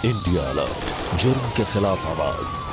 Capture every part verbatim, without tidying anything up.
India alert, जुर्म के खिलाफ आवाज।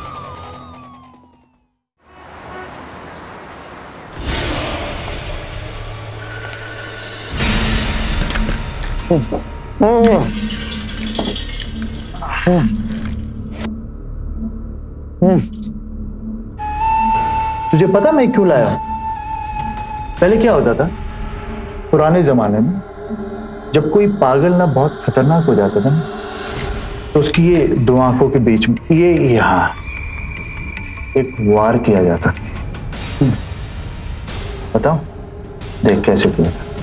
तुझे पता मैं क्यों लाया? पहले क्या होता था पुराने जमाने में, जब कोई पागल ना बहुत खतरनाक हो जाता था ना, तो उसकी ये दो आंखों के बीच में ये यहां एक वार किया जाता था। बताओ, देख कैसे किया था।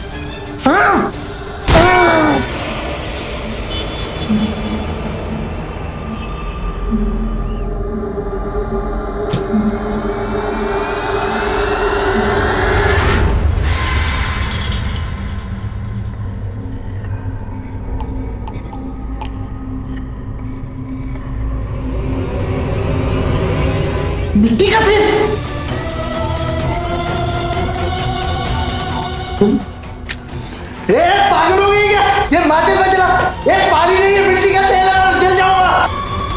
मिट्टी का तेल। ए, पागल हो गई क्या? ये माचिस में जला। ए, पानी नहीं है, मिट्टी का तेल है और जल जाऊंगा।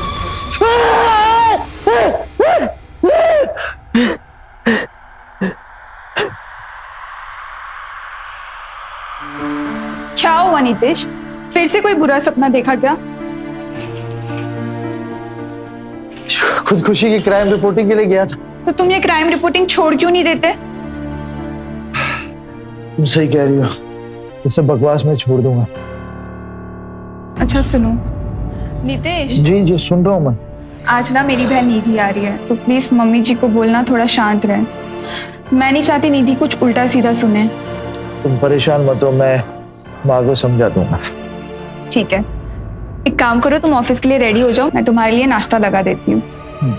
क्या हुआ नीतेश? फिर से कोई बुरा सपना देखा क्या? खुदकुशी की क्राइम रिपोर्टिंग के लिए गया था। तो तुम ये क्राइम रिपोर्टिंग छोड़ क्यों नहीं देते? तुम सही कह रही हो, ये सब बकवास मैं छोड़ दूंगा। अच्छा सुनो नीतेश। जी जी सुन रहा हूँ मैं। आज ना मेरी बहन निधि आ रही है, तो प्लीज मम्मी जी को बोलना थोड़ा शांत रहे। मैं नहीं चाहती निधि कुछ उल्टा सीधा सुने। तुम परेशान मत हो, मैं माँ को समझा दूंगा। ठीक है, एक काम करो, तुम ऑफिस के लिए रेडी हो जाओ, मैं तुम्हारे लिए नाश्ता लगा देती हूँ।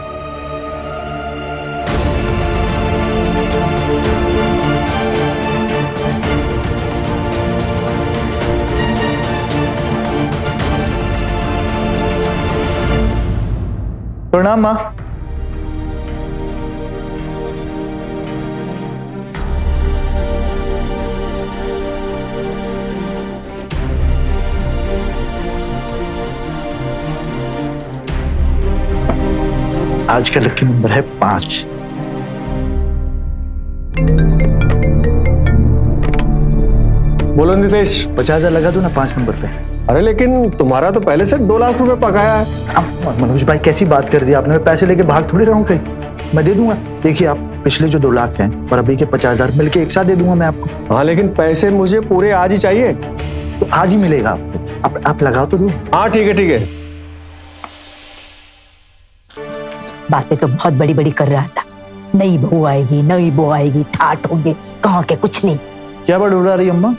प्रणाम माँ। आज का लकी नंबर है पांच। बोलो नितेश। पचास हजार लगा दो ना पांच नंबर पे। अरे लेकिन तुम्हारा तो पहले से दो लाख रुपए पकाया है। अब मनोज भाई कैसी बात कर दी आपने? मैं पैसे लेके भाग थोड़ी रहूं कहीं, मैं दे दूंगा। देखिए आप पिछले जो दो लाख हैं और अभी के पचास हजार मिलके एक साथ दे दूंगा मैं आपको। हाँ लेकिन पैसे मुझे पूरे आज ही चाहिए। तो आज ही मिलेगा आपको। आप, आप लगाओ तो दो। हाँ ठीक है ठीक है। बातें तो बहुत बड़ी बड़ी कर रहा था, नई बहू आएगी नई बहू आएगी, ठाठ होंगे, कहाँ के कुछ नहीं। क्या बड़ उड़ा रही अम्मा?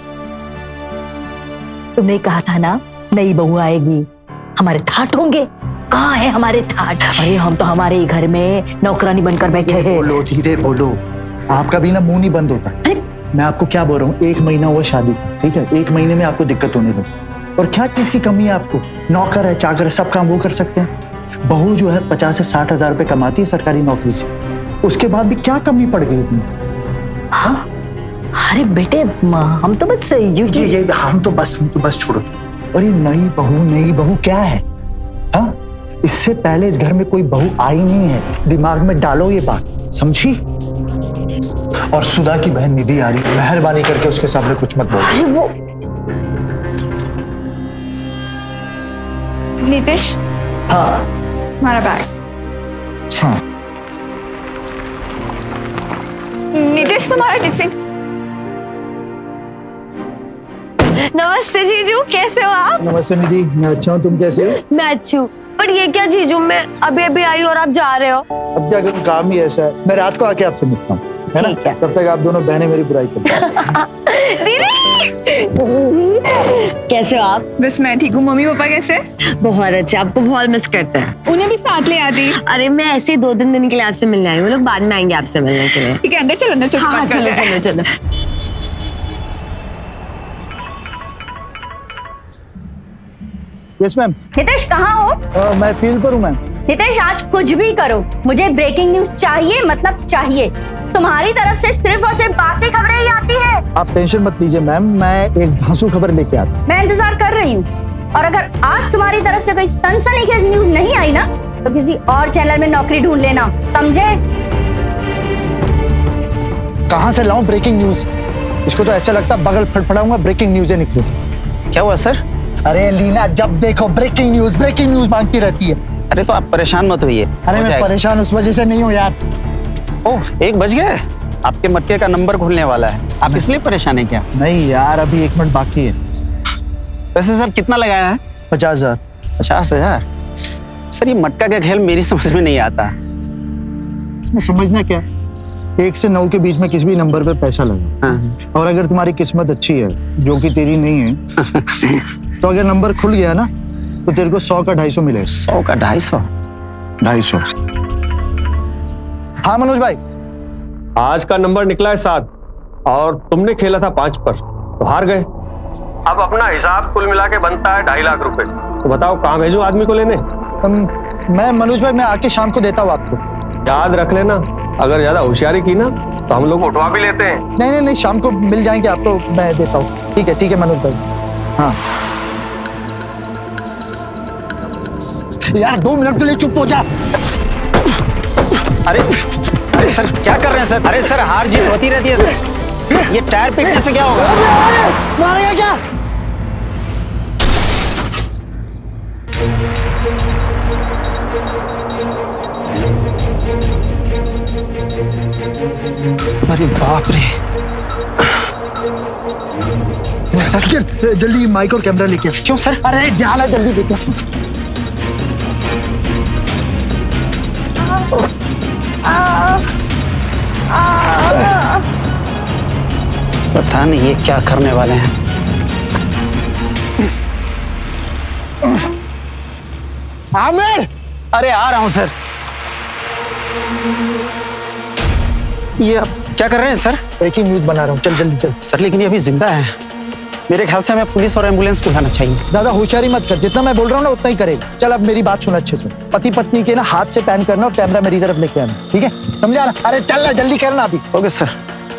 तुमने कहा था ना नई बहू आएगी, हमारे ठाठ होंगे। कहाँ है हमारे ठाठ? अरे हम तो हमारे घर में नौकरानी बनकर बैठे हैं। बोलो धीरे बोलो, आपका भी ना मुंह नहीं बंद होता। मैं आपको क्या बोल रहा हूँ, एक महीना हुआ शादी, ठीक है? एक महीने में आपको दिक्कत होने लगी। और क्या चीज की कमी है आपको? नौकर है चाकर है, सब काम वो कर सकते हैं। बहू जो है पचास से साठ हजार रुपए कमाती है सरकारी नौकरी से, उसके बाद भी क्या कमी पड़ गई इतनी? हाँ? अरे बेटे हम तो बस यू ये, ये हम तो बस हम तो बस छोड़ो। और ये नई बहू नई बहू क्या है? हाँ, इससे पहले इस घर में कोई बहू आई नहीं है, दिमाग में डालो ये बात, समझी? और सुधा की बहन निधि आ रही, मेहरबानी करके उसके सामने कुछ मत बोलो। अरे वो नीतेश। हाँ हमारा बैग। हाँ नीतेश तुम्हारा टिफिन। नमस्ते जीजू, कैसे हो आप? नमस्ते निधि, मैं अच्छा हूँ, तुम कैसे हो? मैं अच्छी हूँ, पर ये क्या जीजू, मैं अभी अभी आई और आप जा रहे हो? अब क्या करूँ, काम ही ऐसा है। मैं रात को आके आपसे मिलता हूँ, है ना? तब तक आप दोनों बहनें मेरी बुराई करते। कैसे हो आप? बस मैं ठीक हूँ। मम्मी पापा कैसे? बहुत अच्छे, आपको बहुत मिस करते हैं। उन्हें भी साथ ले आती। अरे मैं ऐसे ही दो तीन दिन के लिए आपसे मिलने आई हूँ, लोग बाद में आएंगे आपसे मिलने के लिए। ठीक है, अंदर चलो अंदर चलो। हाँ चलो चलो चलो। Yes ma'am. नितेश कहाँ हो? uh, मैं फील्ड पर हूँ मैम। नितेश आज कुछ भी करो, मुझे ब्रेकिंग न्यूज चाहिए, मतलब चाहिए। तुम्हारी तरफ से सिर्फ और सिर्फ बासी खबरें ही आती है। आप टेंशन मत लीजिए मैम, मैं एक धांसू खबर लेके आता हूँ। मैं इंतजार कर रही हूँ। और अगर आज तुम्हारी तरफ से कोई सनसनीखेज न्यूज नहीं आई ना तो किसी और चैनल में नौकरी ढूंढ लेना, समझे? कहां से लाऊं ब्रेकिंग न्यूज? इसको तो ऐसा लगता बगल फटफड़ाऊंगा ब्रेकिंग न्यूज निकली। क्या हुआ सर? अरे लीना, जब देखो ब्रेकिंग न्यूज ब्रेकिंग न्यूज मांगती रहती है। अरे तो आप परेशान मत होइए। अरे मैं परेशान उस वजह से नहीं हूँ यार। ओह, एक बज गए। आपके मटके का नंबर खुलने वाला है, आप इसलिए परेशान है क्या? नहीं यार, अभी एक मिनट बाकी है। वैसे सर कितना लगाया है? पचास हजार। पचास हजार? सर ये मटका का खेल मेरी समझ में नहीं आता। इसमें समझना क्या, एक से नौ के बीच में किसी भी नंबर पे पैसा लगा। हाँ। और अगर तुम्हारी किस्मत अच्छी है, जो कि तेरी नहीं है, तो अगर नंबर खुल गया ना तो तेरे को सौ का ढाई सौ मिलेगा। सौ का ढाई सौ? ढाई सौ। हाँ मनोज भाई, आज का नंबर निकला है सात और तुमने खेला था पांच पर, तो हार गए। अब अपना हिसाब कुल मिला के बनता है ढाई लाख रुपए। तो बताओ कहाँ भेजूं आदमी को लेने? हम, मैं मनोज भाई मैं आके शाम को देता हूँ आपको। याद रख लेना, अगर ज्यादा होशियारी की ना तो हम लोग उठवा भी लेते हैं। नहीं नहीं नहीं, शाम को मिल जाएंगे आपको, मैं देता हूँ। ठीक है ठीक है मनोज भाई। हाँ यार, दो मिनट के लिए चुप हो जा। अरे अरे सर क्या कर रहे हैं सर? अरे सर हार जीत होती रहती है सर, ये टायर पीटने से क्या होगा? मारेगा क्या? अरे बाप रे। सर जल्दी माइक और कैमरा लेके। क्यों सर? अरे जाना जल्दी लेके। पता नहीं ये क्या करने वाले हैं। आमिर! अरे आ रहा हूं सर। ये आप क्या कर रहे हैं सर? ब्रेकिंग न्यूज बना रहा हूँ, चल जल्दी चल। सर लेकिन ये अभी जिंदा है, मेरे ख्याल से हमें पुलिस और एम्बुलेंस बुलाना चाहिए। ज्यादा होशियारी मत कर, जितना मैं बोल रहा हूँ ना उतना ही करेगा। चल अब मेरी बात सुन अच्छे से। पति पत्नी के ना हाथ से पैन करना और कैमरा मेरी तरफ लेके आना, ठीक है? समझा ना? अरे चल ना, जल्दी करना अभी। Okay sir.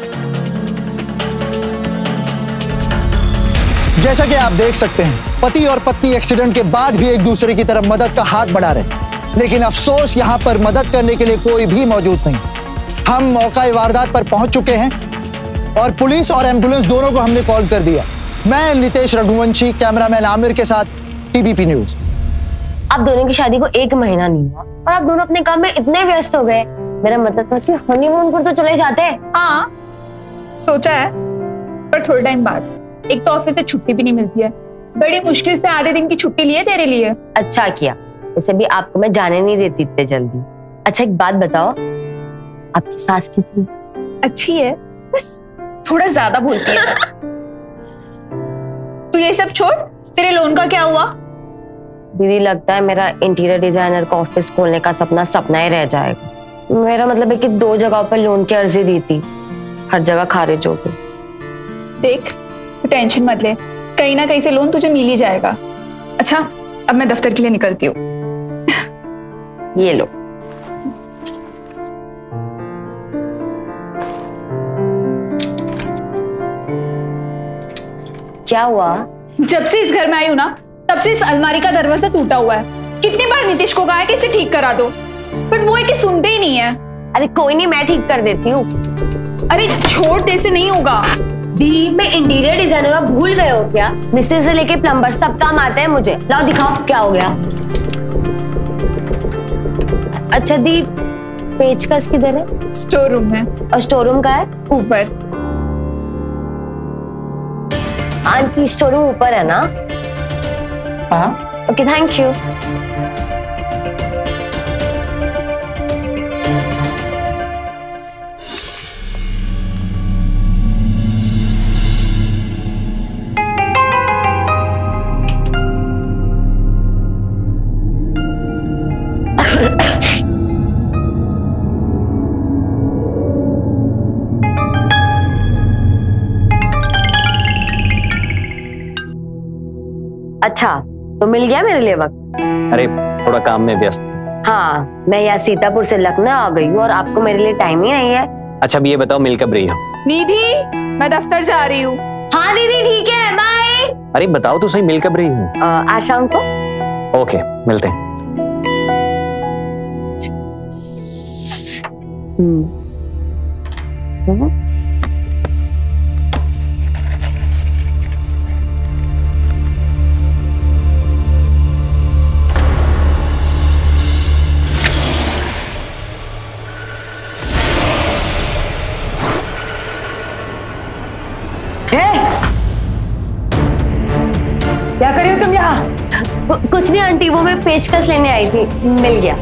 जैसा कि आप देख सकते हैं, पति और पत्नी एक्सीडेंट के बाद भी एक दूसरे की तरफ मदद का हाथ बढ़ा रहे, लेकिन अफसोस यहाँ पर मदद करने के लिए कोई भी मौजूद नहीं। हम मौका वारदात पर पहुंच चुके हैं और पुलिस और एम्बुलेंस दोनों को हमने कॉल कर दिया। मैं नितेश रघुवंशी, कैमरामैन आमिर के साथ, टीबीपी न्यूज। आप दोनों की शादी को एक महीना नहीं हुआ और आप दोनों अपने काम में इतने व्यस्त हो गए। मेरा मतलब था कि हनीमून पर तो चले जाते। हाँ सोचा है, पर थोड़े टाइम बाद। एक तो ऑफिस से छुट्टी भी नहीं मिलती है, बड़ी मुश्किल से आधे दिन की छुट्टी ली है तेरे लिए। अच्छा किया, वैसे भी आपको मैं जाने नहीं देती इतने जल्दी। अच्छा एक बात बताओ, आपकी सास कैसी? अच्छी है, बस थोड़ा ज्यादा बोलती है। तू ये सब छोड़, तेरे लोन का क्या हुआ? दीदी लगता है मेरा इंटीरियर डिजाइनर का ऑफिस खोलने का सपना सपना ही रह जाएगा। मेरा मतलब है कि दो जगहों पर लोन की अर्जी दी थी, हर जगह खारिज हो गई। देख तू टेंशन मत ले, कहीं ना कहीं से लोन तुझे मिल ही जाएगा। अच्छा अब मैं दफ्तर के लिए निकलती हूँ। ये लो। क्या हुआ? जब से इस घर में आई हूँ ना, तब से इस अलमारी का दरवाजा टूटा हुआ है। कितनी बार नीतीश को कहा है कि इसे ठीक करा दो, बट वो है कि सुनते ही नहीं है। अरे कोई नहीं, मैं ठीक कर देती हूँ। अरे छोड़, तेरे से नहीं होगा। दी मैं इंटीरियर डिजाइनर, भूल गए हो क्या? मिस्त्री से लेके प्लम्बर सब काम आते हैं मुझे। लाओ दिखाओ क्या हो गया। अच्छा दी, पेचकस किधर है? स्टोर रूम में। और स्टोर रूम का है? ऊपर। आंटी स्टोर रूम ऊपर है ना? हाँ। Okay thank you. अच्छा तो मिल गया मेरे लिए वक्त? अरे थोड़ा काम में व्यस्त। हाँ मैं यहाँ सीतापुर से लखनऊ आ गई हूँ और आपको मेरे लिए टाइम ही नहीं है। अच्छा अब ये बताओ मिल कब रही हो? निधि मैं दफ्तर जा रही हूँ। हाँ दीदी ठीक है, बाय। अरे बताओ तो सही, मिल कब रही हूँ? आज शाम को। ओके, मिलते हैं। हम्म। क्या कर रही हो तुम यहाँ? कुछ नहीं आंटी, वो मैं पेचकस लेने आई थी, मिल गया।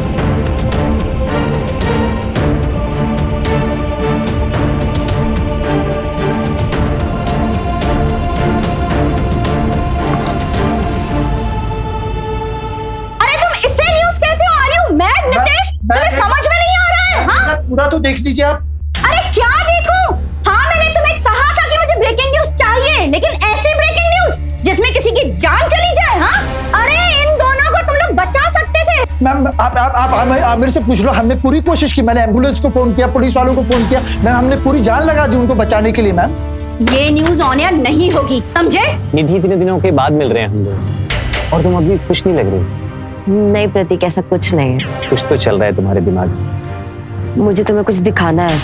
अरे तुम इससे न्यूज़ कहते हो? Are you mad Nitesh? तुम्हें समझ में नहीं आ रहा है? हाँ? पूरा तो देख लीजिए आप। अरे क्या देखो? हाँ, मैंने तुम्हें कहा था कि मुझे ब्रेकिंग न्यूज़ चाहिए, लेकिन ऐसी ब्रेकिंग न्यूज़ जिसमें किसी की जान चली जाए। हाँ? अरे इन दोनों को तुम लोग बचा सकते थे। मैम आप आप आप, आप, आप मेरे से पूछ लो। हमने पूरी कोशिश की, मैंने एम्बुलेंस को फोन किया, पुलिस वालों को फोन किया, मैम हमने पूरी जान लगा दी उनको बचाने के लिए। मैम ये न्यूज़ ऑन एयर नहीं होगी, समझे? निधि इतने दिनों के बाद मिल रहे हैं हम लोग, और तुम अभी खुश नहीं लग रही। नहीं प्रतीक, ऐसा कुछ नहीं है। कुछ तो चल रहा है तुम्हारे दिमाग में। मुझे तुम्हें कुछ दिखाना है।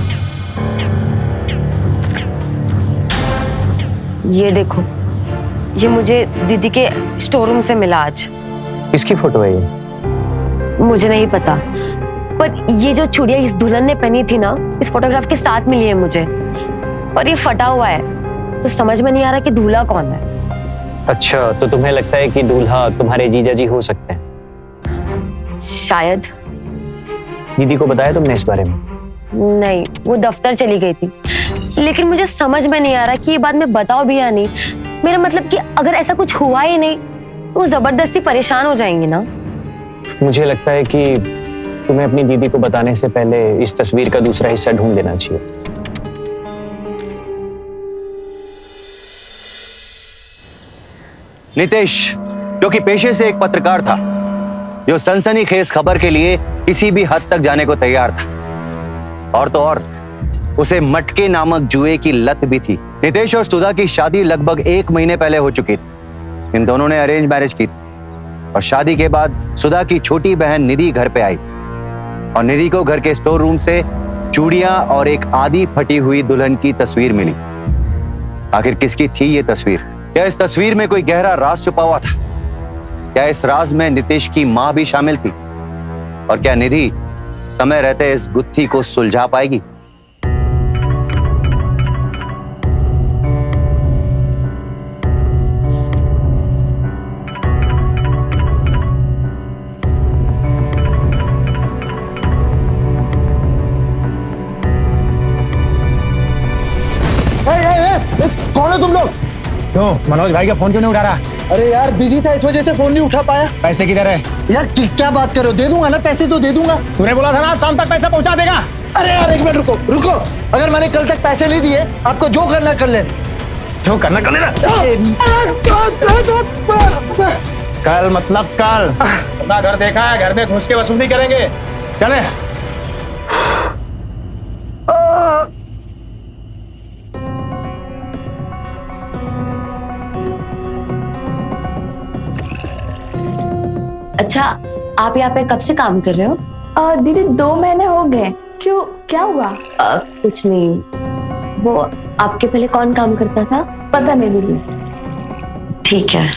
ये देखो, ये मुझे दीदी के स्टोर रूम से मिला आज। किसकी फोटो है ये? मुझे नहीं पता, पर ये जो चूड़िया इस दुल्हन ने पहनी थी ना, इस फोटोग्राफ के साथ मिली है मुझे, और ये फटा हुआ है, तो समझ में नहीं आ रहा कि दूल्हा कौन है। अच्छा, तो तुम्हें लगता है कि दूल्हा तुम्हारे जीजा जी हो सकते हैं? शायद। दीदी को बताया तुमने इस बारे में? नहीं, वो दफ्तर चली गई थी, लेकिन मुझे समझ में नहीं आ रहा कि ये बात मैं बताऊं भी या नहीं। मेरा मतलब कि अगर ऐसा कुछ हुआ ही नहीं तो वो जबरदस्ती परेशान हो जाएंगी ना। मुझे लगता है कि तुम्हें अपनी दीदी को बताने से पहले इस तस्वीर का दूसरा हिस्सा ढूंढ लेना चाहिए। नितेश, जो कि पेशे से एक पत्रकार था, जो सनसनीखेज खबर के लिए किसी भी हद तक जाने को तैयार था, और तो और उसे मटके नामक जुए की लत भी थी। नितेश और सुधा की शादी लगभग एक महीने पहले हो चुकी थी। इन दोनों ने अरेंज मैरिज की थी, और शादी के बाद सुधा की छोटी बहन निधि घर पे आई, और निधि को घर के स्टोर रूम से चूड़ियां और एक आधी फटी हुई दुल्हन की तस्वीर मिली। आखिर किसकी थी ये तस्वीर? क्या इस तस्वीर में कोई गहरा राज छुपा हुआ था? क्या इस राज में नितेश की मां भी शामिल थी? और क्या निधि समय रहते इस गुत्थी को सुलझा पाएगी? कौन हो तुम लोग? क्यों मनोज भाई का फोन क्यों नहीं उठा रहा? अरे यार बिजी था, इस वजह से फोन नहीं उठा पाया। पैसे किधर है? यार क्या बात कर रहे हो? दे दूंगा ना, पैसे तो दे दूंगा। तूने बोला था ना शाम तक पैसा पहुंचा देगा। अरे यार एक मिनट रुको रुको, अगर मैंने कल तक पैसे नहीं दिए, आपको जो करना कर लेना। जो करना कर लेना। कल मतलब कल अपना घर देखा है, घर में घुस के वसूली करेंगे। चले। अच्छा, आप यहाँ पे कब से काम कर रहे हो? आ, दीदी दो महीने हो गए। क्यों, क्या हुआ? आ, कुछ नहीं। वो आपके पहले कौन काम करता था? पता नहीं दीदी। ठीक है।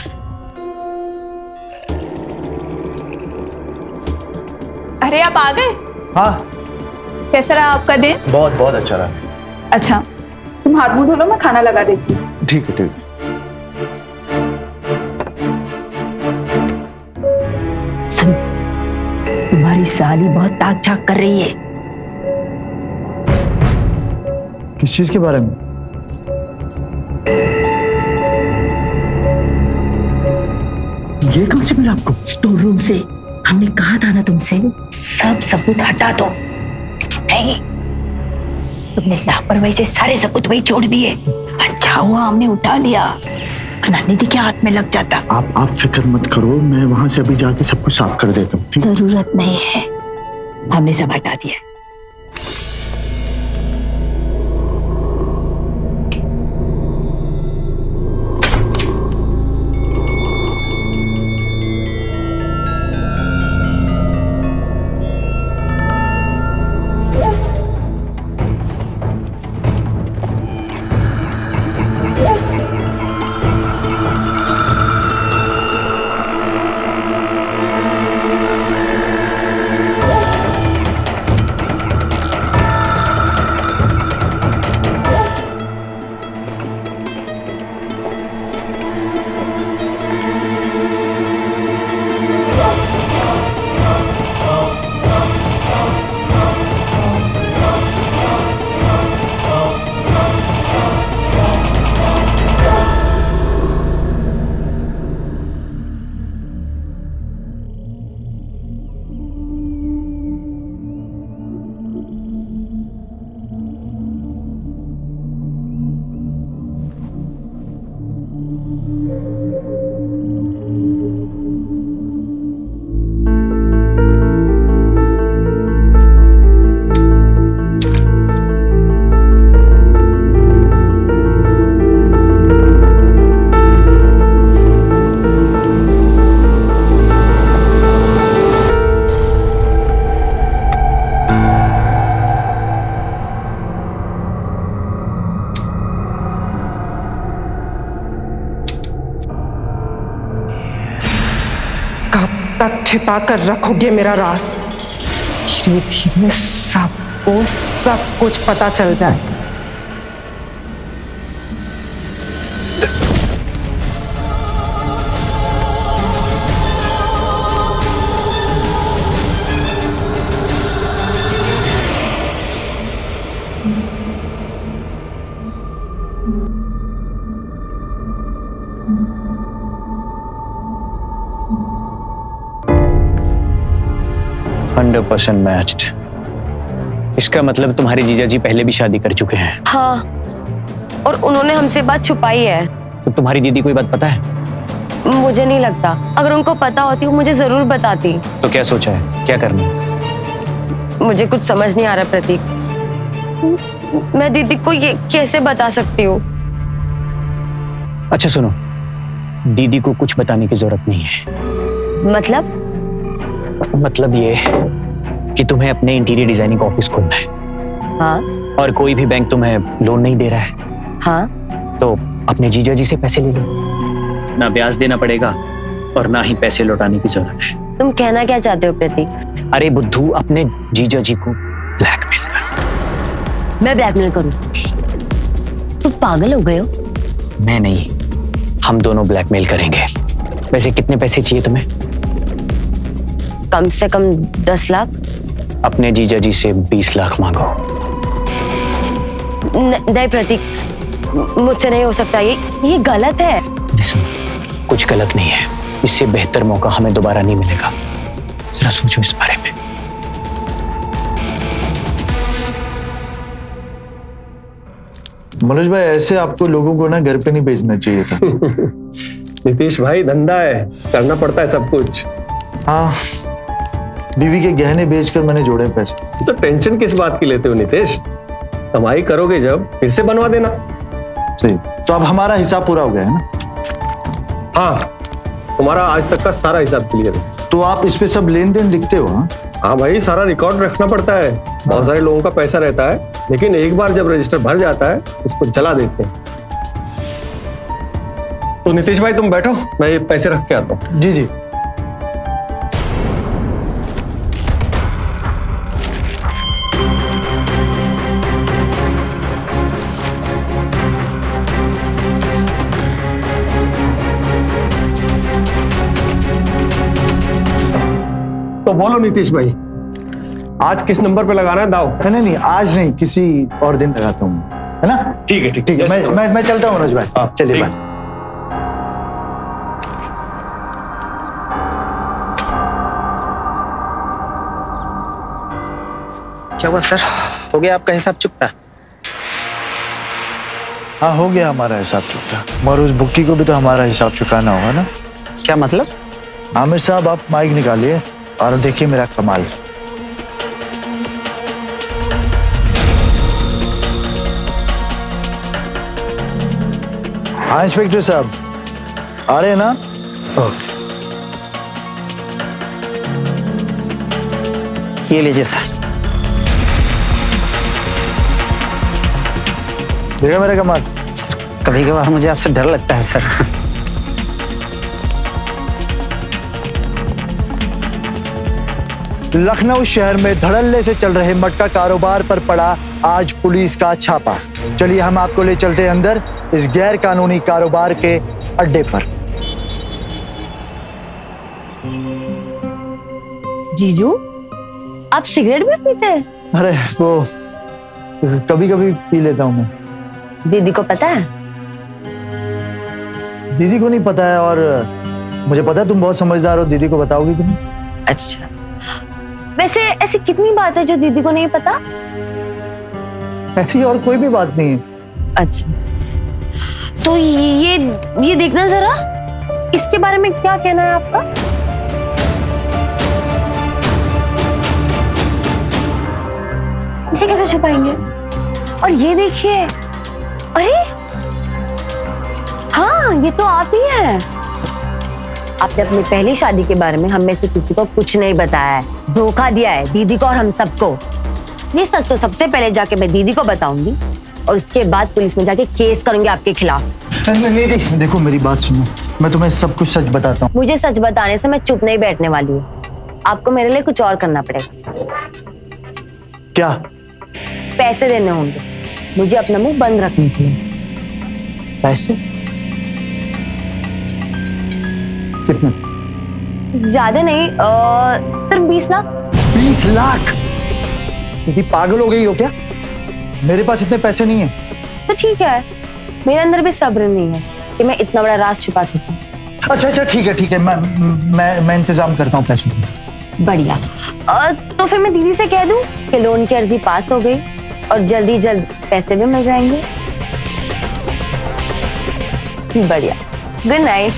अरे आप आ गए? हाँ। कैसा रहा आपका दिन? बहुत बहुत अच्छा रहा। अच्छा, तुम हाथ मुंह धो लो, मैं खाना लगा देती हूँ। ठीक है ठीक है। तुम्हारी साली बहुत ताक झाक कर रही है। किस चीज के बारे में? ये कहाँ से मिला आपको? स्टोर रूम से। हमने कहा था ना तुमसे, सब सबूत हटा दो। नहीं, तुमने लापरवाही से सारे सबूत वही छोड़ दिए। अच्छा हुआ हमने उठा लिया, निधि के हाथ में लग जाता। आप आप फिक्र मत करो, मैं वहां से अभी जाके सब कुछ साफ कर देता हूँ। जरूरत नहीं है, हमने सब हटा दिया। कब तक छिपा कर रखोगे मेरा राज? धीरे धीरे सबको सब कुछ पता चल जाए। Hundred percent matched. इसका मतलब तुम्हारे जीजा जी पहले भी शादी कर चुके हैं। हाँ, और उन्होंने हमसे बात छुपाई है। तो तुम्हारी दीदी को ये बात पता है? मुझे नहीं लगता, अगर उनको पता होती वो मुझे जरूर बताती। तो क्या सोचा है, क्या करना? मुझे कुछ समझ नहीं आ रहा प्रतीक। मैं दीदी को ये कैसे बता सकती हूँ? अच्छा सुनो, दीदी को कुछ बताने की जरूरत नहीं है। मतलब? मतलब ये कि तुम्हें अपने इंटीरियर डिजाइनिंग का ऑफिस खोलना है। हाँ। और कोई भी बैंक तुम्हें लोन नहीं दे रहा है। हाँ। तो अपने जीजा जी से पैसे ले लो, ना ब्याज देना पड़ेगा और ना ही पैसे लौटाने की जरूरत है। तुम कहना क्या चाहते हो प्रतीक? अरे बुद्धू, अपने जीजा जी को ब्लैकमेल कर। मैं ब्लैकमेल करूं? तुम पागल हो गए हो? मैं नहीं, हम दोनों ब्लैकमेल करेंगे। वैसे कितने पैसे चाहिए तुम्हें? कम से कम दस लाख। अपने जीजा जी से बीस लाख मांगो। नहीं प्रतीक, मुझसे नहीं हो सकता, ये ये गलत है। कुछ गलत नहीं है, इससे बेहतर मौका हमें दोबारा नहीं मिलेगा। जरा सोचो इस बारे में। मनोज भाई, ऐसे आपको लोगों को ना घर पे नहीं भेजना चाहिए था। नीतीश भाई, धंधा है, करना पड़ता है सब कुछ। हाँ, बीवी के गहने बेचकर मैंने जोड़े पैसे। तो टेंशन किस बात की लेते हो नीतीश? कमाई करोगे जब, फिर से बनवा देना। सही। तो अब हमारा हिसाब पूरा हो गया है ना? हाँ, तुम्हारा आज तक का सारा हिसाब क्लियर है। तो आप इस पे सब लेन देन लिखते हो? हाँ हाँ भाई, सारा रिकॉर्ड रखना पड़ता है। बहुत सारे लोगों का पैसा रहता है, लेकिन एक बार जब रजिस्टर भर जाता है उसको जला देते हैं। तो नीतीश भाई तुम बैठो, मैं ये पैसे रख के आता हूँ। जी जी। तो बोलो नीतीश भाई, आज किस नंबर पे लगाना है दाव? नहीं नहीं, आज नहीं, किसी और दिन लगाता हूँ, है ना? ठीक है ठीक ठीक है, मैं मैं मैं चलता हूँ मनोज भाई। हाँ, चलिए बाय। क्या हुआ सर, हो गया आपका हिसाब चुकता? हाँ, हो गया हमारा हिसाब चुकता, और उस बुक्की को भी तो हमारा हिसाब चुकाना होगा ना? क्या मतलब? आमिर साहब, आप माइक निकालिए और देखिए मेरा कमाल। हाँ इंस्पेक्टर साहब, आ रहे हैं ना? ओके, ये लीजिए सर। देखा मेरा कमाल? सर, कभी कभार मुझे आपसे डर लगता है सर। लखनऊ शहर में धड़ल्ले से चल रहे मटका कारोबार पर पड़ा आज पुलिस का छापा। चलिए हम आपको ले चलते हैं अंदर, इस गैर कानूनी कारोबार के अड्डे पर। जीजू, आप सिगरेट भी पीते हैं? अरे वो कभी कभी पी लेता हूँ मैं। दीदी को पता है? दीदी को नहीं पता है, और मुझे पता है तुम बहुत समझदार हो, दीदी को बताओगी कि नहीं? अच्छा, वैसे ऐसी कितनी बात है जो दीदी को नहीं पता? ऐसी और कोई भी बात नहीं है। अच्छा, तो ये ये देखना जरा, इसके बारे में क्या कहना है आपका? इसे कैसे छुपाएंगे? और ये देखिए, अरे हाँ, ये तो आप ही हैं। आपने अपनी पहली शादी के बारे में हम में से किसी को कुछ नहीं बताया है, धोखा दिया है दीदी को और हम सबको। ये सच तो सबसे पहले जाके मैं दीदी को बताऊंगी और उसके बाद पुलिस में जाके केस करूंगी आपके खिलाफ। नहीं नहीं, देखो मेरी बात सुनो, मैं तुम्हें सब कुछ सच बताता हूँ। मुझे सच बताने से मैं चुप नहीं बैठने वाली हूँ। आपको मेरे लिए कुछ और करना पड़ेगा। क्या? पैसे देने होंगे मुझे अपना मुंह बंद रखने के लिए। पैसे? कितने? ज्यादा नहीं, आ, सिर्फ बीस लाख। बीस लाख? ये पागल हो गई हो क्या? मेरे पास इतने पैसे नहीं है। तो ठीक है, मेरे अंदर भी सब्र नहीं है कि मैं इतना बड़ा राज छुपा सकूं। अच्छा अच्छा ठीक है ठीक है, मैं मैं मैं इंतजाम करता हूँ पैसों का। बढ़िया। आ, तो फिर मैं दीदी से कह दूं कि लोन की अर्जी पास हो गई और जल्दी जल्द पैसे भी मिल जाएंगे। बढ़िया, गुड नाइट।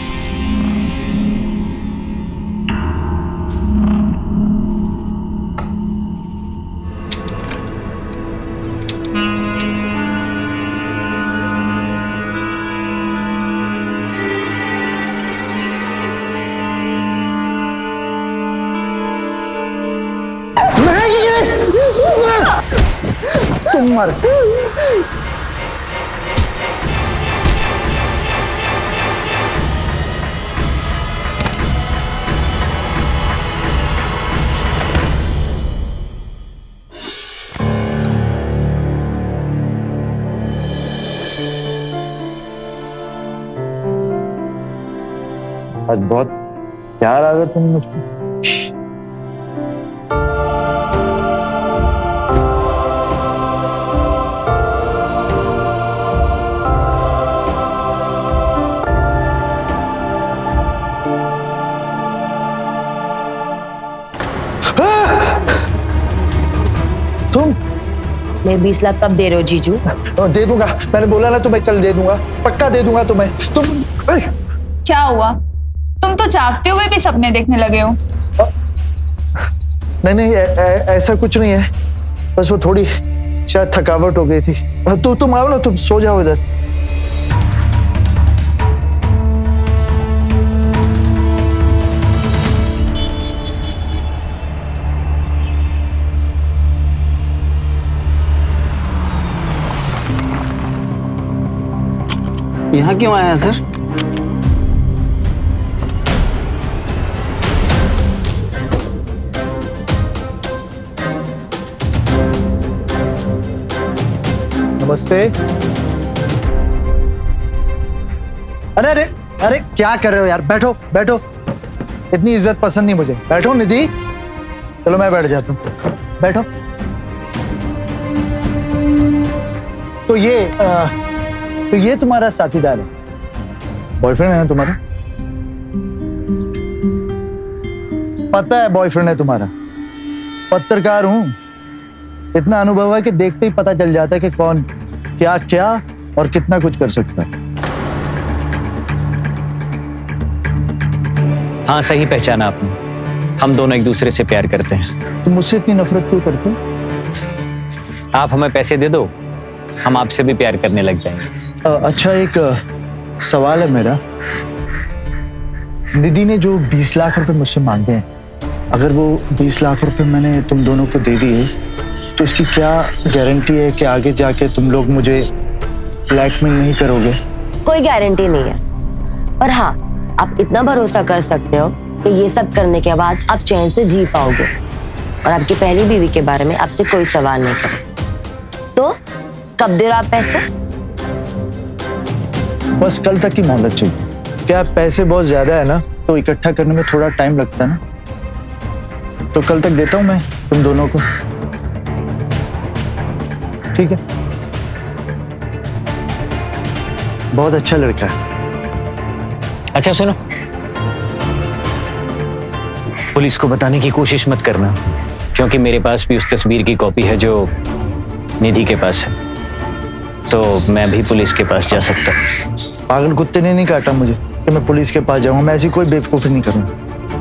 तुम मर। आज बहुत प्यार आ रहा तुम मुझको। तुम मैं बीस लाख कब दे रहे हो जीजू? दे दूंगा, मैंने बोला ना तुम्हें कल दे दूंगा, पक्का दे दूंगा तुम्हें। तुम क्या हुआ? तुम तो जागते हुए भी सपने देखने लगे हो। नहीं नहीं, ऐ, ऐ, ऐसा कुछ नहीं है, बस वो थोड़ी शायद थकावट हो गई थी। तो तुम आओ ना, तुम सो जाओ इधर। यहाँ क्यों आया सर? नमस्ते। अरे अरे अरे क्या कर रहे हो यार? बैठो बैठो, इतनी इज्जत पसंद नहीं मुझे। बैठो निधि। चलो मैं बैठ जाता हूँ, बैठो। तो ये आ, तो ये तुम्हारा साथीदार है, बॉयफ्रेंड है ना तुम्हारा? पता है बॉयफ्रेंड है तुम्हारा। पत्रकार हूं, इतना अनुभव है कि देखते ही पता चल जाता है कि कौन क्या क्या और कितना कुछ कर सकता है। हाँ, सही पहचाना आपने। हम दोनों एक दूसरे से प्यार करते हैं। तुम मुझसे इतनी नफरत क्यों करते हो? आप हमें पैसे दे दो, हम आपसे भी प्यार करने लग जाएंगे। आ, अच्छा, एक आ, सवाल है मेरा। निधि ने जो बीस लाख रुपए मुझसे मांगे हैं, अगर वो बीस लाख रुपए मैंने तुम दोनों को दे दिए तो इसकी क्या गारंटी है कि आगे जाके तुम लोग मुझे ब्लैकमेल नहीं करोगे? कोई गारंटी नहीं है, पर हाँ, आप इतना भरोसा कर सकते हो कि ये सब करने के बाद आप चैन से जी पाओगे और आपकी पहली बीवी के बारे में आपसे कोई सवाल नहीं करे। तो कब दे रहे आप पैसे? बस कल तक की मोहलत चाहिए। क्या पैसे बहुत ज्यादा है ना, तो इकट्ठा करने में थोड़ा टाइम लगता है ना, तो कल तक देता हूं मैं तुम दोनों को, ठीक है? बहुत अच्छा लड़का है। अच्छा सुनो, पुलिस को बताने की कोशिश मत करना, क्योंकि मेरे पास भी उस तस्वीर की कॉपी है जो निधि के पास है, तो मैं भी पुलिस के पास जा सकता हूँ। पागल कुत्ते ने नहीं काटा मुझे कि मैं पुलिस के पास जाऊंगा। मैं ऐसी कोई बेवकूफी नहीं करूंगा।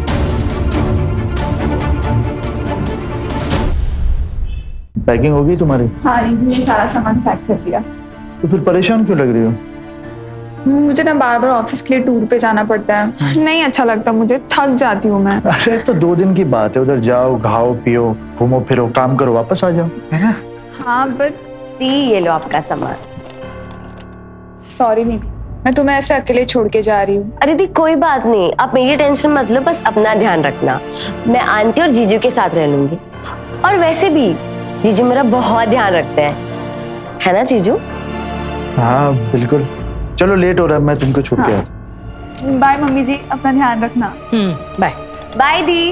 पैकिंग हो गई तुम्हारी? हाँ, ने सारा सामान पैक कर दिया। तो फिर परेशान क्यों लग रही हो? मुझे ना बार बार ऑफिस के लिए टूर पे जाना पड़ता है, नहीं अच्छा लगता मुझे, थक जाती हूँ मैं। अरे तो दो दिन की बात है, उधर जाओ, खाओ पियो, घूमो फिरो, काम करो, वापस आ जाओ, है ना? हाँ बट ये लो आपका सामान। सॉरी निधि, मैं तुम्हें ऐसे अकेले छोड़ के जा रही हूँ। अरे दी कोई बात नहीं, आप मेरी टेंशन मत लो, बस अपना ध्यान रखना। मैं आंटी और जीजू के साथ रह लूंगी। और वैसे भी जीजू मेरा बहुत ध्यान रखते हैं, है ना जीजू? हाँ बिल्कुल। चलो लेट हो रहा है, मैं तुमको छूट गया। बाय मम्मी जी, अपना ध्यान रखना। Hmm bye. बाय दी।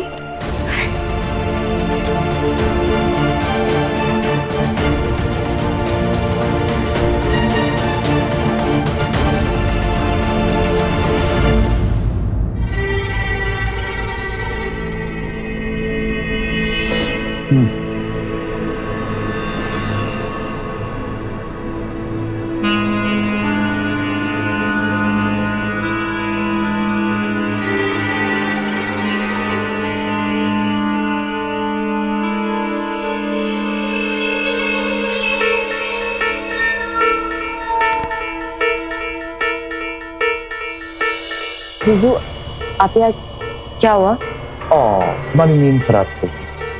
जीजू आप यार क्या हुआ? तुम्हारी नींद खराब थी।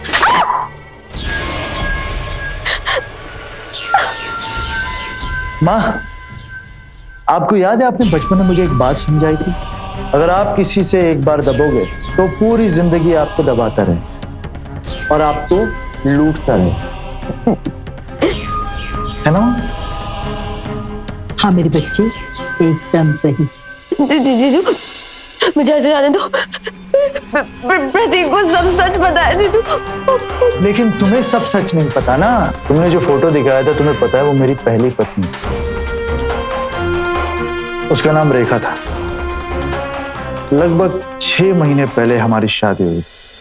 माँ, आपको याद है आपने बचपन में मुझे एक बात समझाई थी, अगर आप किसी से एक बार दबोगे तो पूरी जिंदगी आपको दबाता रहे और आपको लूटता रहे, है ना? हाँ मेरे बच्चे, एकदम सही। जीजू मुझे ऐसे जाने दो, प्रतीक को सब सच पता है जीजू। लेकिन तुम्हें सब सच नहीं पता ना। तुमने जो फोटो दिखाया था, तुम्हें पता है वो मेरी पहली पत्नी, उसका नाम रेखा था। लगभग छह महीने पहले हमारी शादी हुई।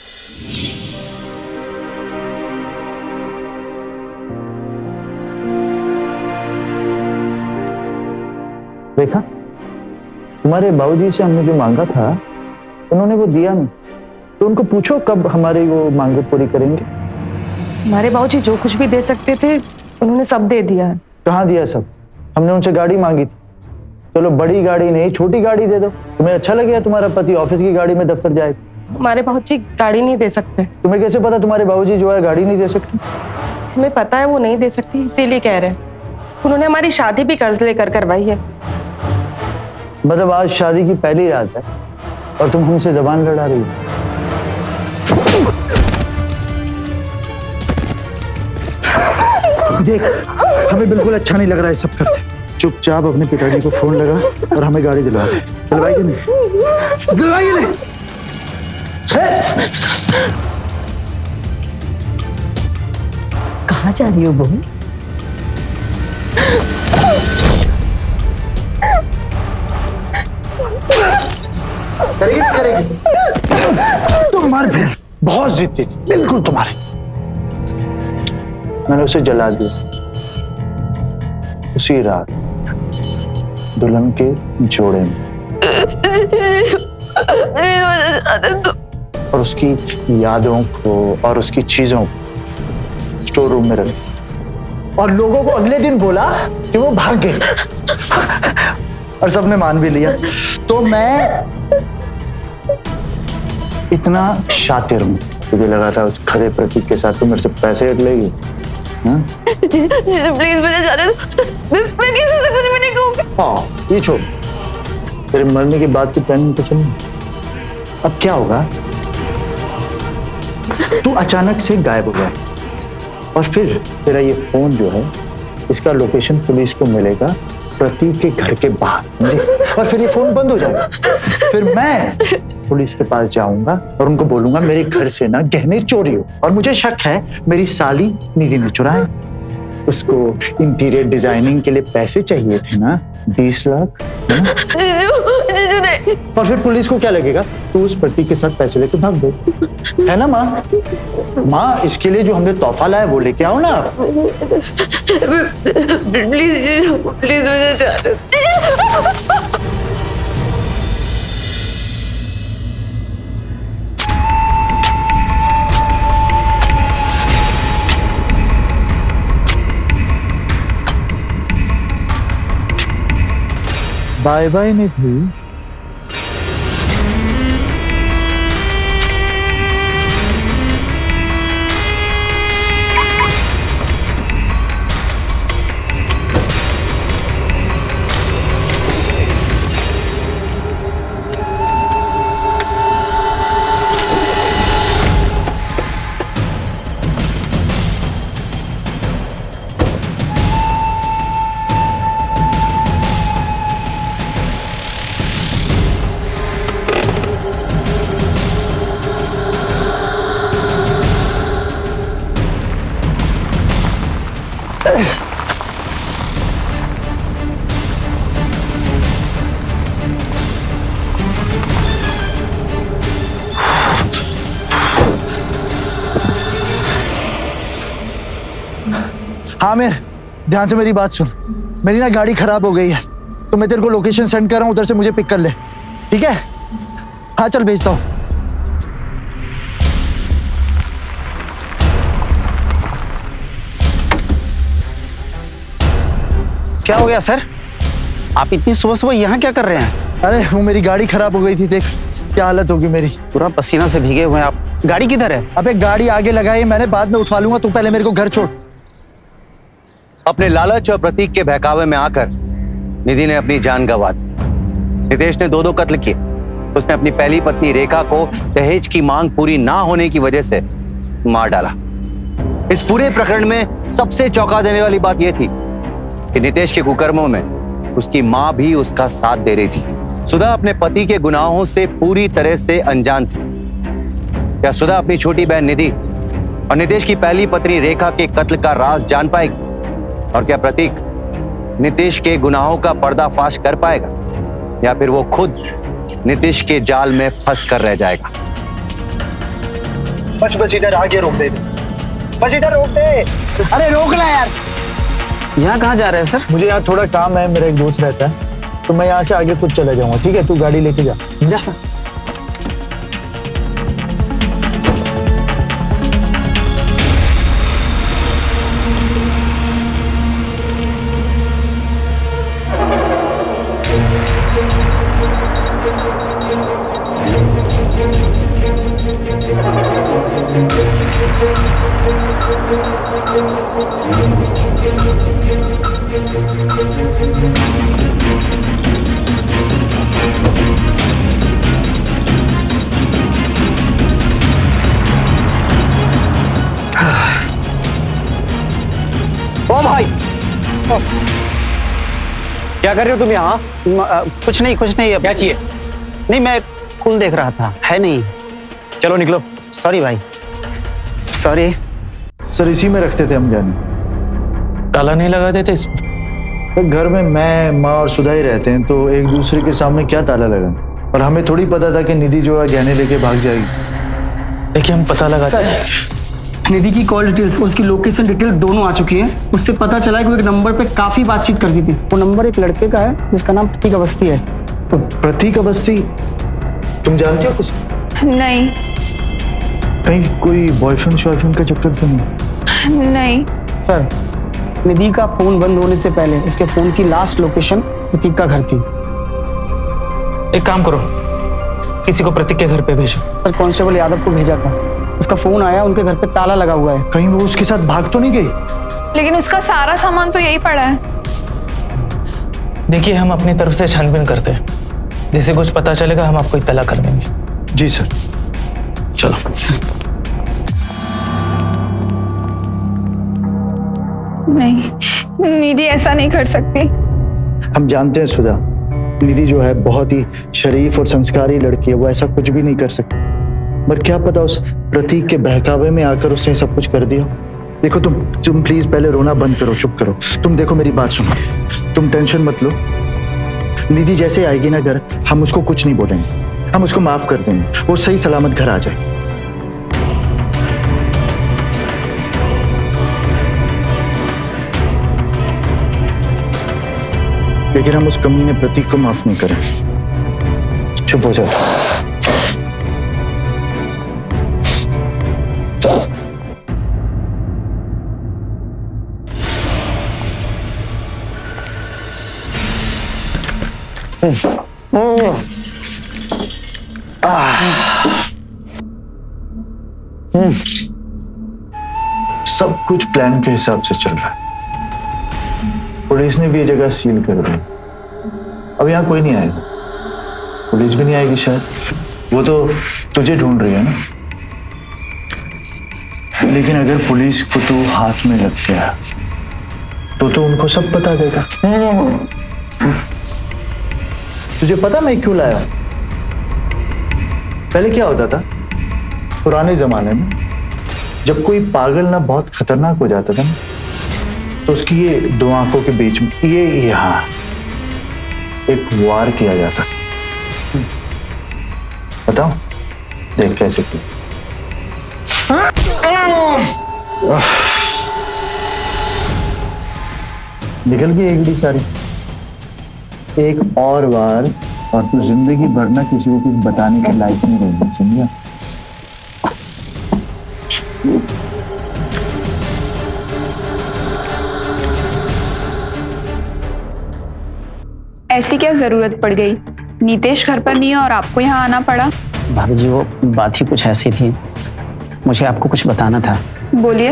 रेखा, तुम्हारे बाबूजी से हमने जो मांगा था उन्होंने वो दिया नहीं, तो उनको पूछो कब हमारी वो मांगे पूरी करेंगे। हमारे बाबूजी जो कुछ भी दे सकते थे उन्होंने सब दे दिया है। कहाँ दिया सब? हमने उनसे गाड़ी मांगी थी। चलो बड़ी गाड़ी नहीं, छोटी गाड़ी दे दो। तुम्हें अच्छा लगेगा तुम्हारा पति ऑफिस की गाड़ी में दफ्तर जाएगा? हमारे बाबूजी गाड़ी नहीं दे सकते। तुम्हें कैसे पता तुम्हारे बाबूजी जो है गाड़ी नहीं दे सकते? हमें पता है वो नहीं दे सकती, इसीलिए कह रहे हैं। उन्होंने हमारी शादी भी कर्ज लेकर करवाई है। मतलब आज शादी की पहली रात है और तुम हमसे जबान लड़ा रही हो। देख, हमें बिल्कुल अच्छा नहीं लग रहा है सब करते। चुपचाप अपने पिताजी को फोन लगा और हमें गाड़ी दिलवा दे। दिलवाएगी नहीं? दिलवाएगी नहीं? कहाँ जा रही हो बहू? करेगी नहीं करेगी? तुम मर फिर, बहुत जिद्दी थी, बिल्कुल तुम्हारी। मैंने उसे जला दिया उसी रात दुल्हन के जोड़े में, और उसकी यादों को और उसकी चीजों को स्टोर रूम में रख दिया और लोगों को अगले दिन बोला कि वो भाग गए और सबने मान भी लिया। तो मैं इतना शातिर हूं, मुझे लगा था उस खड़े प्रतीक के साथ तो मेरे से पैसे हट लेगी। प्लीज मुझे जाने दो, मैं, मैं किसी से कुछ भी नहीं कहूंगी। हाँ ये छोड़, तेरे मरने के बाद की प्लानिंग तो चल। अब क्या होगा, तू अचानक से गायब हो गया और फिर तेरा ये फोन जो है इसका लोकेशन पुलिस को मिलेगा प्रतीक के घर के बाहर, समझे? और फिर ये फोन बंद हो जाएगा। फिर मैं पुलिस के पास जाऊंगा और उनको बोलूंगा मेरे घर से ना गहने चोरी हो और मुझे शक है मेरी साली निधि ने चुराए। उसको इंटीरियर डिजाइनिंग के लिए पैसे चाहिए थे ना, बीस लाख। जीजू, जीजू नहीं। और फिर पुलिस को क्या लगेगा, तू उस प्रतीक के साथ पैसे लेकर भाग दो, है ना माँ? माँ, इसके लिए जो हमने तोहफा लाया वो लेके आओ ना आप। प्लीज जीजू, प्लीज मुझे जाने दो। Bye bye Nidhi. हाँ मेर, ध्यान से मेरी बात सुन। मेरी ना गाड़ी खराब हो गई है, तो मैं तेरे को लोकेशन सेंड कर रहा हूँ, उधर से मुझे पिक कर ले, ठीक है? हाँ चल भेजता हूँ। क्या हो गया सर? आप इतनी सुबह सुबह यहाँ क्या कर रहे हैं? अरे वो मेरी गाड़ी खराब हो गई थी, देख क्या हालत होगी मेरी। पूरा पसीना से भीगे हुए हैं आप। गाड़ी किधर है? अबे गाड़ी आगे लगाई मैंने, बाद में उठा लूंगा, तू पहले मेरे को घर छोड़। अपने लालच और प्रतीक के बहकावे में आकर निधि ने अपनी जान गंवा दी। नितेश ने दो दो कत्ल किए। उसने अपनी पहली पत्नी रेखा को दहेज की मांग पूरी ना होने की वजह से मार डाला। इस पूरे प्रकरण में सबसे चौंका देने वाली बात यह थी कि नितेश के कुकर्मों में उसकी मां भी उसका साथ दे रही थी। सुधा अपने पति के गुनाहों से पूरी तरह से अनजान थी। क्या सुधा अपनी छोटी बहन निधि और नितेश की पहली पत्नी रेखा के कत्ल का राज जान पाएगी? और क्या प्रतीक नितेश के गुनाहों का पर्दाफाश कर पाएगा, या फिर वो खुद नितेश के जाल में फंस कर रह जाएगा? बस बस इधर आगे रोक दे, बस इधर रोक दे। अरे रोक ला यार। यहाँ कहाँ जा रहे हैं सर? मुझे यहाँ थोड़ा काम है, मेरा एक दोस्त रहता है, तो मैं यहाँ से आगे खुद चला जाऊंगा, ठीक है? तू गाड़ी लेके जा, जा। ओ भाई, ओ। क्या कर रहे हो तुम यहाँ? कुछ नहीं कुछ नहीं। क्या चाहिए? नहीं मैं फूल देख रहा था, है नहीं। चलो निकलो। सॉरी भाई, सॉरी। सर इसी में रखते थे हम जाने। ताला नहीं लगा देते इसमें? तो घर में मैं, माँ और सुधा ही रहते हैं, तो एक दूसरे के सामने क्या ताला लगा? और हमें थोड़ी पता था कि निधि जो है गहने लेके भाग जाएगी। देखिए हम पता लगाते हैं। निधि की कॉल डिटेल्स और उसकी लोकेशन डिटेल दोनों आ चुकी हैं। उससे पता चला है कि वो एक नंबर पे काफी बातचीत करती थी। वो नंबर एक लड़के का है जिसका नाम प्रतीक अवस्थी है। तो प्रतीक अवस्थी तुम जानते हो कुछ? नहीं। कहीं कोई बॉयफ्रेंड शॉयफ्रेंड का चक्कर तो नहीं? नहीं सर, निधि का फोन बंद होने से पहले उसके फोन की लास्ट लोकेशन प्रतीक का घर थी। एक काम करो, किसी को प्रतीक के घर पे भेजो। सर कांस्टेबल यादव को भेजा था, उसका फोन आया, उनके घर पे ताला लगा हुआ है। कहीं वो उसके साथ भाग तो नहीं गई? लेकिन उसका सारा सामान तो यही पड़ा है। देखिए हम अपनी तरफ से छानबीन करते हैं, जैसे कुछ पता चलेगा हम आपको इत्तला कर देंगे। जी सर। चलो। नहीं, निधि ऐसा नहीं कर सकती। हम जानते हैं सुधा, निधि जो है बहुत ही शरीफ और संस्कारी लड़की है, वो ऐसा कुछ भी नहीं कर सकती। पर क्या पता उस प्रतीक के बहकावे में आकर उसने सब कुछ कर दिया। देखो तुम तुम प्लीज पहले रोना बंद करो, चुप करो। तुम देखो मेरी बात सुनो, तुम टेंशन मत लो। निधि जैसे आएगी ना घर, हम उसको कुछ नहीं बोलेंगे, हम उसको माफ कर देंगे, वो सही सलामत घर आ जाए। लेकिन हम उस कमीने प्रतीक को माफ नहीं करें। चुप हो जाओ। सब कुछ प्लान के हिसाब से चल रहा है। पुलिस ने भी ये जगह सील कर दी। अब यहाँ कोई नहीं आएगा, पुलिस भी नहीं आएगी शायद। वो तो तुझे ढूंढ रही है ना। लेकिन अगर पुलिस को तू हाथ में लग गया तो तो उनको सब बता देगा। तुझे पता मैं क्यों लाया? पहले क्या होता था पुराने जमाने में, जब कोई पागल ना बहुत खतरनाक हो जाता था ना, तो उसकी ये दो आंखों के बीच में ये यहां एक वार किया जाता था। बताओ देख कैसे किया। निकल गई एक बड़ी सारी। एक और बार और तू जिंदगी भर ना किसी को कुछ बताने के लायक नहीं रहेगी, समझा? ऐसी क्या जरूरत पड़ गई? नीतेश घर पर नहीं है और आपको यहाँ आना पड़ा। भाभी जी वो बात ही कुछ ऐसी थी, मुझे आपको कुछ बताना था। बोलिए।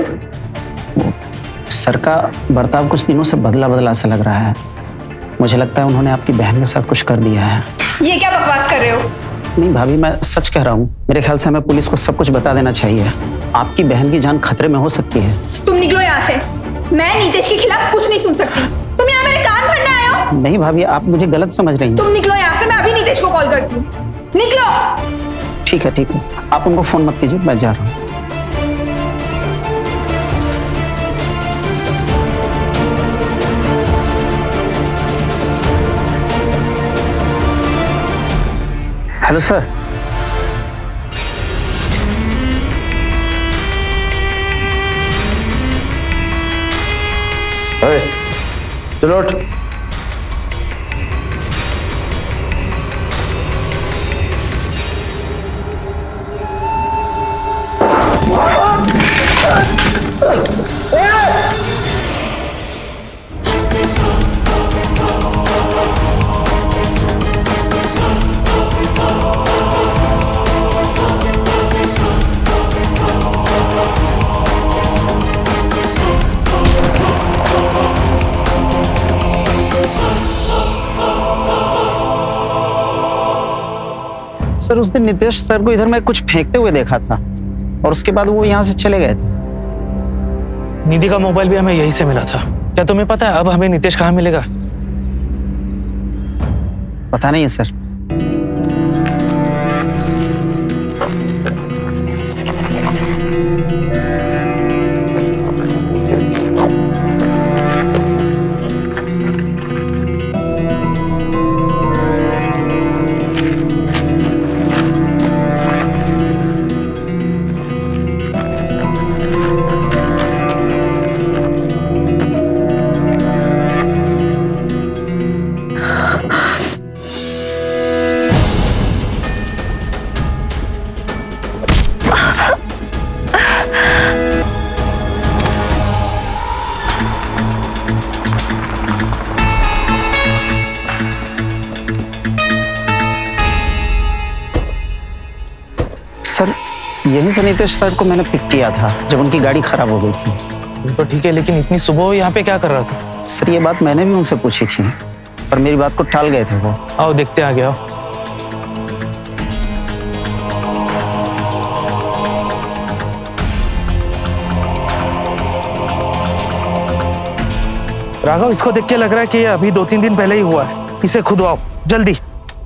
सर का बर्ताव कुछ दिनों से बदला बदला सा लग रहा है। मुझे लगता है उन्होंने आपकी बहन के साथ कुछ कर दिया है। ये क्या बकवास कर रहे हो? नहीं भाभी मैं सच कह रहा हूँ। मेरे ख्याल से हमें पुलिस को सब कुछ बता देना चाहिए। आपकी बहन की जान खतरे में हो सकती है। तुम निकलो यहाँ से। मैं नीतेश के खिलाफ कुछ नहीं सुन सकती। तुम यहाँ मेरे कान भरने आए हो? नहीं भाभी आप मुझे गलत समझ रही हैं। तुम निकलो यहाँ से, मैं अभी नीतेश को कॉल करती हूँ। निकलो। ठीक है ठीक है, आप उनको फोन मत कीजिए, मैं जा रहा हूँ। Hello sir. अरे चलो उठ। सर उस दिन नितेश सर को इधर मैं कुछ फेंकते हुए देखा था और उसके बाद वो यहाँ से चले गए थे। निधि का मोबाइल भी हमें यहीं से मिला था। क्या तुम्हें पता है अब हमें नितेश कहाँ मिलेगा? पता नहीं है सर। सर यही से नितेश सर को मैंने पिक किया था जब उनकी गाड़ी खराब हो गई थी। तो ठीक है, लेकिन इतनी सुबह यहाँ पे क्या कर रहा था? सर ये बात मैंने भी उनसे पूछी थी पर मेरी बात को टाल गए थे वो। आओ देखते हैं, आगे आओ। राघव इसको देख के लग रहा है कि ये अभी दो तीन दिन पहले ही हुआ है। इसे खुदवाओ जल्दी।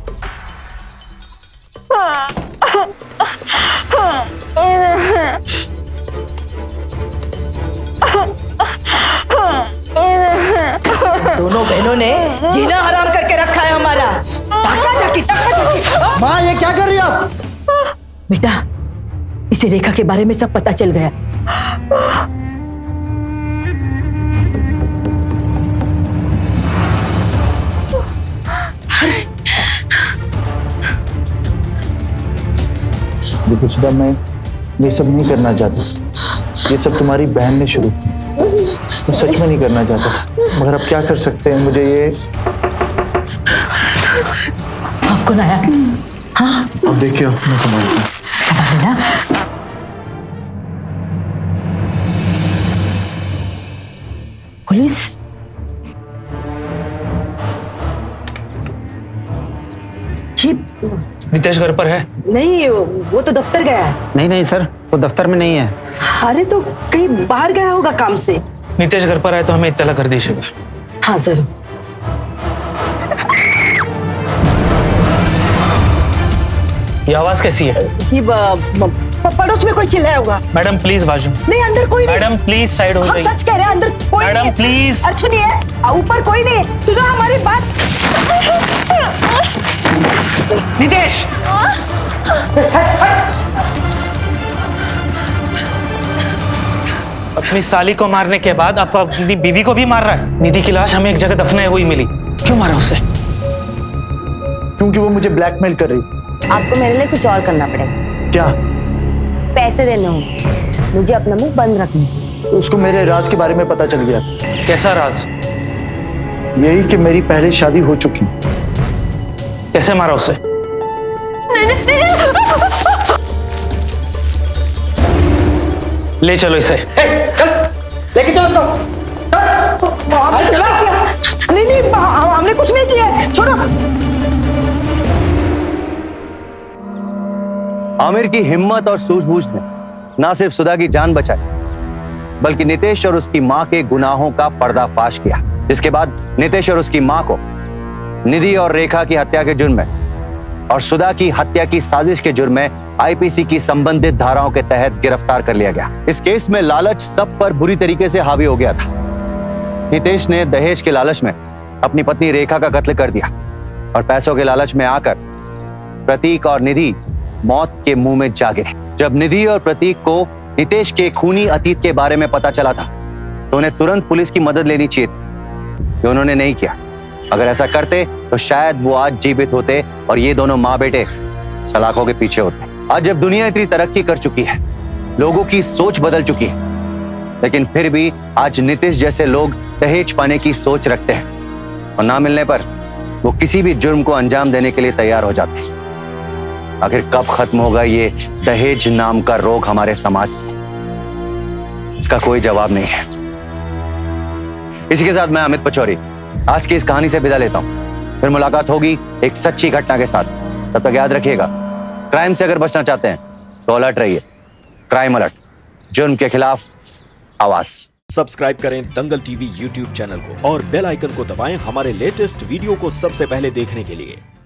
दोनों बहनों ने जीना हराम करके रखा है हमारा। धक्का जाकी, धक्का जाकी। माँ ये क्या कर रही हो आप? बेटा इसे रेखा के बारे में सब पता चल गया। देखो सुधा, मैं ये सब नहीं करना चाहता। ये सब तुम्हारी बहन ने शुरू किया। मैं सच में नहीं करना चाहता, मगर अब क्या कर सकते हैं। मुझे ये आपको ना आया? हाँ अब देखिए मैं संभालता हूँ। संभालना। पुलिस नितेश घर पर है? नहीं, वो तो दफ्तर गया है। नहीं नहीं सर, वो दफ्तर में नहीं है। अरे तो कहीं बाहर गया होगा काम से। नितेश घर पर आए तो हमें इत्तला कर दीजिएगा। हाँ जरूर। ये आवाज कैसी है? जी पड़ोस में कोई चिल्लाया होगा। मैडम प्लीज बाजू। नहीं अंदर कोई नहीं। मैडम प्लीज साइड हो जाइए। हम सच कह रहे हैं, अंदर कोई नहीं। Madam please. अरे सुनिए, ऊपर कोई नहीं। सुनो हमारी बात। नितेश अपनी साली को मारने के बाद आप अपनी बीवी को भी मार रहा है। निधि की लाश हमें एक जगह दफनाई हुई मिली, क्यों मारा उसे? क्योंकि वो मुझे ब्लैकमेल कर रही। आपको मेरे लिए कुछ और करना पड़ेगा। क्या? पैसे देने होंगे, मुझे अपना मुंह बंद रखना। तो उसको मेरे राज के बारे में पता चल गया। कैसा राज? यही कि मेरी पहले शादी हो चुकी। कैसे मारा उसे? ले चलो इसे। चल, लेके चलो इसको। हमने चला किया? नहीं नहीं, हमने कुछ नहीं किया, छोड़ो। आमिर की हिम्मत और सूझबूझ ने ना सिर्फ सुधा की जान बचाई, बल्कि नितेश और उसकी मां के गुनाहों का पर्दाफाश किया, जिसके बाद नितेश और उसकी मां को निधि और रेखा की हत्या के जुर्म में और सुधा की हत्या की साजिश के जुर्म में आईपीसी की संबंधित धाराओं के तहत गिरफ्तार कर लिया गया। इस केस में लालच सब पर बुरी तरीके से हावी हो गया था। नितेश ने दहेज के लालच में अपनी पत्नी रेखा का कत्ल कर दिया और पैसों के लालच में आकर प्रतीक और निधि मौत के मुंह में जा गिरे। जब निधि और प्रतीक को नितेश के खूनी अतीत के बारे में पता चला था तो उन्हें तुरंत पुलिस की मदद लेनी चाहिए थी, जो उन्होंने नहीं किया। अगर ऐसा करते तो शायद वो आज जीवित होते और ये दोनों माँ बेटे सलाखों के पीछे होते। आज जब दुनिया इतनी तरक्की कर चुकी है, लोगों की सोच बदल चुकी है, लेकिन फिर भी आज नितेश जैसे लोग दहेज पाने की सोच रखते हैं और ना मिलने पर वो किसी भी जुर्म को अंजाम देने के लिए तैयार हो जाते हैं। आखिर कब खत्म होगा ये दहेज नाम का रोग हमारे समाज से? इसका कोई जवाब नहीं है। इसी के साथ मैं अमित पचौरी आज की इस कहानी से विदा लेता हूं। फिर मुलाकात होगी एक सच्ची घटना के साथ। तब तक याद रखिएगा, क्राइम से अगर बचना चाहते हैं तो अलर्ट रहिए। क्राइम अलर्ट, जुर्म के खिलाफ आवाज। सब्सक्राइब करें दंगल टीवी यूट्यूब चैनल को और बेल आइकन को दबाएं हमारे लेटेस्ट वीडियो को सबसे पहले देखने के लिए।